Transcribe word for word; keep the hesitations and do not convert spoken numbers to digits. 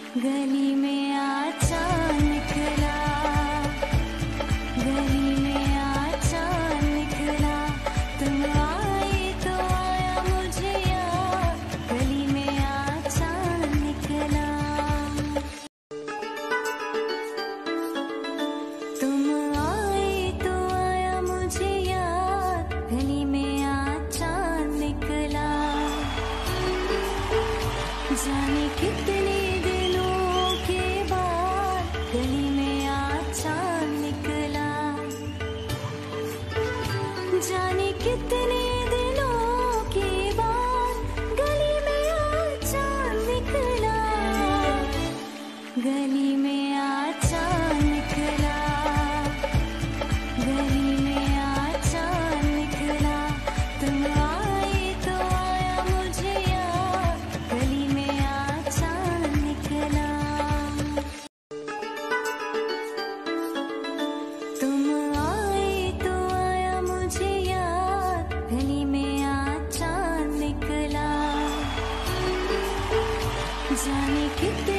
गली में आचा निकला, गली में आचा निकला, तुम आई तो आया मुझे याद, गली में आचा निकला। तुम आई तो आया मुझे याद, गली में आचा निकला। जाने कितने दिनों के बाद गली में आचा निकला, जाने कितने दिनों के बाद गली में आचा निकला, गली में आचा निकला, गली में आचा निकला। तुम आई तो आया मुझे याद, गली में आचा निकला। तुम आई तो आया मुझे याद, गली में आचा निकला। जाने कितने